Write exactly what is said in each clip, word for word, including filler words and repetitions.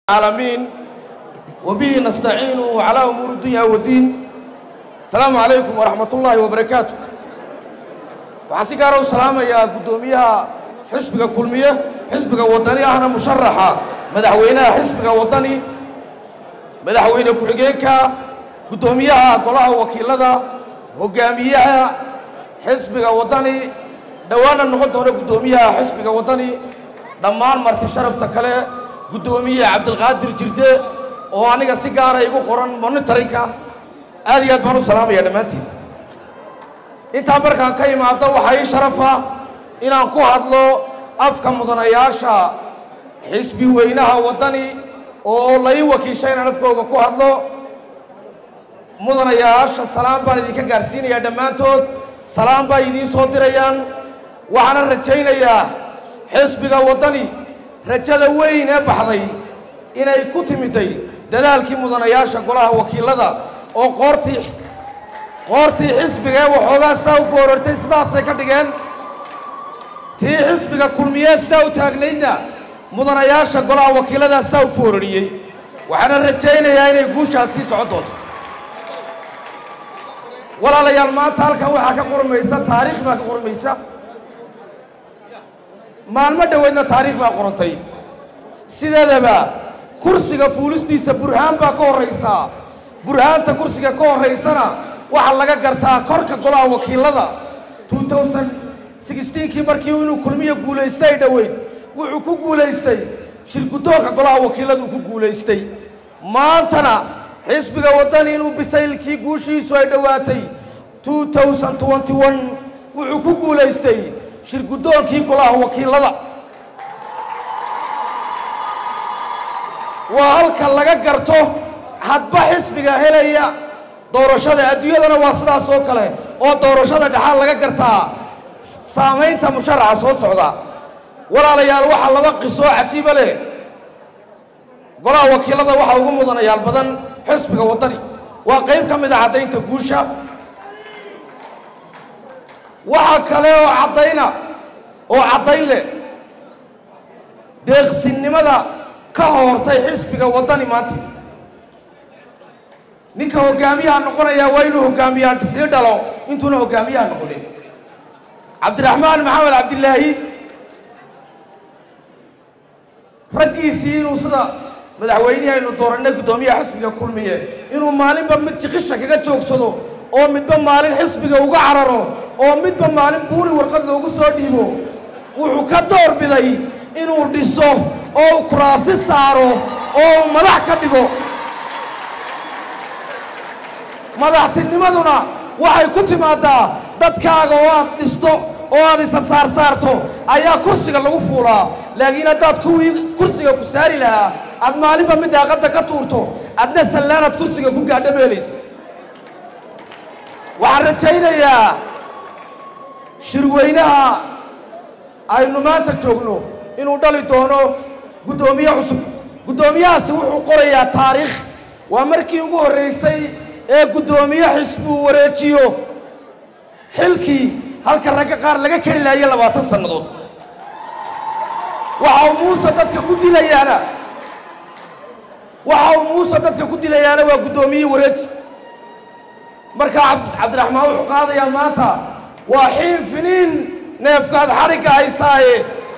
العالمين وبه نستعين على أمور الدنيا والدين. السلام عليكم ورحمة الله وبركاته. وعسكروا السلام يا قدوميها حزبك كلمية حزبك وطني أنا مشرحة مدحوينا حزبك وطني مدحوينا كحجيكا قدوميها قلها وكيلها هجاميها حزبك وطني دوانا النقطة قدوميها حزبك وطني دمان مرت شرف تكله قدومية عبد القادر جردة وأنا كسيجارة يقول قرآن من طريقة هذه أدمانو سلام يا دمانتي أنت أمريكا كاي ما تروح هاي شرفة إن أنكو هذلو أفكار مدنياشة حسبي وينها وطني والله يوكي شيء نفكو وكو هذلو مدنياشة سلام بارديك جارسين يا دمانتو سلام بايدين صوت ريان وأنا رجينا يا حسبي وطني رجال وين بحضي إن يكتمتي دلالك مدنياشة قلها وكيل هذا أو قرتي قرتي حسبك وحوجا سوف ورتي سدا سكتيجن تي حسبك كل مياس دا وتاجنينا مدنياشة قلها وكيل هذا سوف وريه وحنا رجينا يا إني جوش هالسي صعدت ولا لا يلمان تالك هو حكى قرميسا تاريخ ما قرميسا ما المدة وين تاريخ ما قرنتي سيدا دبا كرسي فولس دي سبرهان باكو رئيسا برهان تا كرسي كو رئيسنا waxaa laga gartaa korka golaha wakiilada two thousand sixteen kii markii uu kulmiye guuleystay dhaweyd wuxuu ku guuleystay shirkudoonka golaha wakiiladu ku guuleystay maantana xisbiga wadani inuu bisaylkii guushiisu ay dhawaatay two thousand twenty-one wuxuu ku guuleystay shirkudoonkii golaha wakiilada waa halka laga garto hadba xisbiga helaya doorashada adduunyadana waa sidaas oo kale oo doorashada dhaxal laga gartaa saameynta musharaxa soo socda walaalayaal waxa laba qiso cajiib leh golaha wakiilada waxa ugu mudanayaal badan xisbiga wadani waa qayb kamid ah cadaynta guusha waxa kale oo cadayna oo cadayn leh deeqsinimada ka hortay xisbiga wadani maanta ninka hogaamiyaha noqonaya waa inuu hogaamiyaan si dhalo intuuna hogaamiyaha noqonin cabdiraxmaan maxamed cabdilaahi raggiisii inuu sida madaxweynaha inuu dooranay gudoomiyaha xisbiga kulmiye inuu maalinba mid jiqisha kaga joogsado oo midba maalin xisbiga uga cararo oo midba maalin buuli warqad loogu soo dhiibo wuxuu ka doorbiday inuu dhiso oo kuraasi saaro oo madax ka dhigo madaxtinimaduna waxay ku timaadaa dadkaaga oo aad dhisto oo aad isa saar saarto ayaa kursiga lagu fuulaa laakiin haddaad kuwii kursiga ku saari lahaa aad maalinba mid daaqadda ka tuurto adna sallaanaad kursiga ku gaadha meelaysa waxaan rajaynayaa shirweynaha aynu maanta joogno inuu dhali doono guddoomiye cusub guddoomiyahaasi wuxuu qorayaa taariikh waa markii ugu horreysay ee gudoomiye xisbu wareejiyo xilkii halka ragga qaar laga kari lahayo labaatan sanadood waxa uu muuse dadka ku dilayaana waxa uu muuse dadka ku dilayaana waa gudoomiye wareeji marka cabdiraxmaan wuxuu qaadayaa maanta waa xiin finiin neefkaad xadhigga haysaaye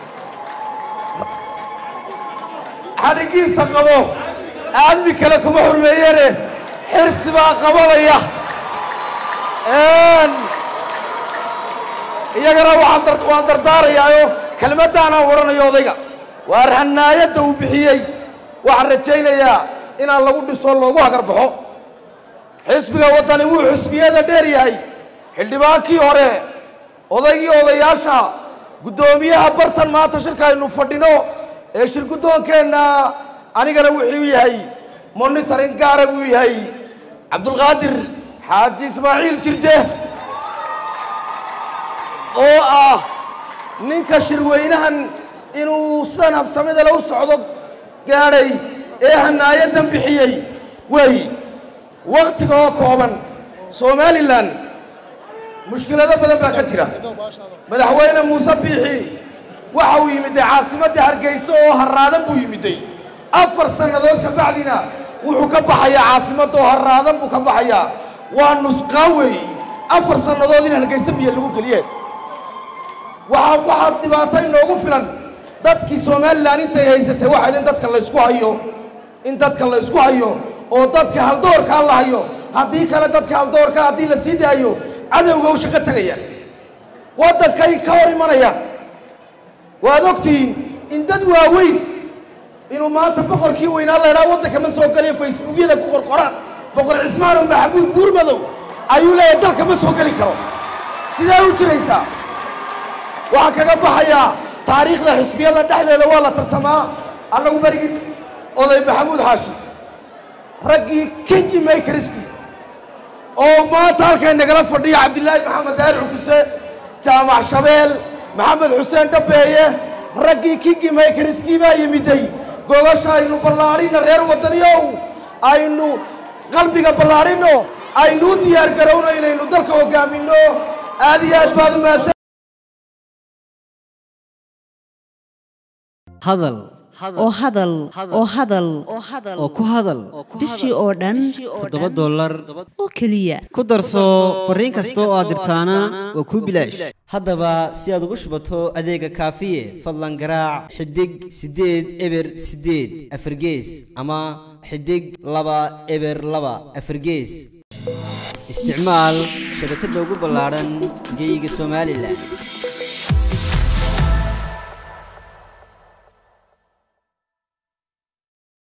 xadhiggiisa qabo aadmi kale kuma xurmeeyene xirsi baa qabanaya iyagana waan dardaarayaayo kelmaddaanaan odhanayo odayga waa rahanaayadda uu bixiyey waxaan rajaynayaa inaan lagu dhiso loogu hagarbaxo xisbiga wadani wuu xisbiyada dheer yahay xildhibaankii hore odaygii odayaasha guddoomiyaha bartan maanta shirka aynu fadhino ee shirgudoonkeenna anigana wuxuu yahay monitoring gaara buu yahay cabdulqaadir xaaji ismaaciil jirde oo ah ninka shirweynahan inuu sidan habsamida lagu socdo gaadhay ee hanaayadan bixiyey way waqtiga oo kooban somalilan mushkilado badan baa ka jira madaxweyne muuse biixi waxa uu yimid caasimadda hargeysa oo haraadan buu yimid afar sannadood ka bacdina wuxuu ka baxayaa caasimadda oo haraadan buu ka baxayaa waa nusqaan weeye afar sannadood in Hargeysa biyo lagu geliyeen waxa waxa dhibaato inoogu filan dadkii Soomaaliland intay haysatay waxa in dadka la isku hayo in dadka la isku hayo oo dadka hal doorka la hayo haddii kale dadka hal doorka haddii la sii daayo cadawga uu shaqo tagayaan waddankay ka hor imanayaan waad ogtiin in dad waaweyn inuu maanta boqorkii weynaa la yidhaha waddanka ma soo galiyo facebookyada ku qorqoraan boqor cismaan oo maxamuud buurmadow ayuu leeyahay dalka ma soo geli karo sidee u jiraysaa waxaan kaga baxayaa taariikhda xisbiyada dhexdeeda waa la tartamaa annagu barigii oday maxamuud xaashi raggii kingi makerskii oo maanta halkay nagala fadhiya cabdilaahi maxamed daahir cukuse jaamac shabeel maxamed xuseen dhabeeye raggii kingi makerskii baa yimiday gogasha aynu ballaarino reer wadaniyow aynu qalbiga ballaarino aynu diyaar garowno inaynu dalka hogaamino aad iyo aad baad u mahadsan hadal oo hadal oo hadal oo ku hadal bishii oo dhan toddoba dollar oo keliya ku darso fariin kasta oo aad dirtaana waa kuu bilaash haddaba si aad ugu shubato adeega kaafiye fadlan garaac xidig siddeed eber siddeed afargees ama xidig laba eber laba afargees isticmaal shabakadda ugu ballaaran geyga Soomaaliland